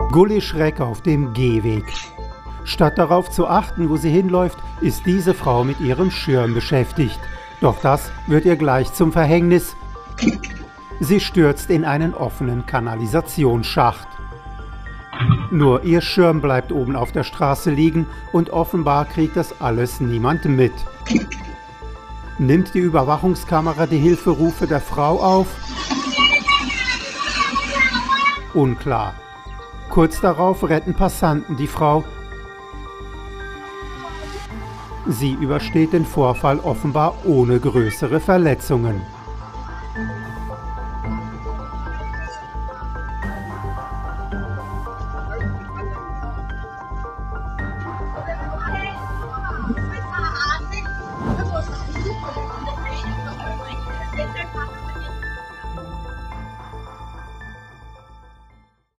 Gully Schreck auf dem Gehweg. Statt darauf zu achten, wo sie hinläuft, ist diese Frau mit ihrem Schirm beschäftigt. Doch das wird ihr gleich zum Verhängnis. Sie stürzt in einen offenen Kanalisationsschacht. Nur ihr Schirm bleibt oben auf der Straße liegen und offenbar kriegt das alles niemand mit. Nimmt die Überwachungskamera die Hilferufe der Frau auf? Unklar. Kurz darauf retten Passanten die Frau. Sie übersteht den Vorfall offenbar ohne größere Verletzungen.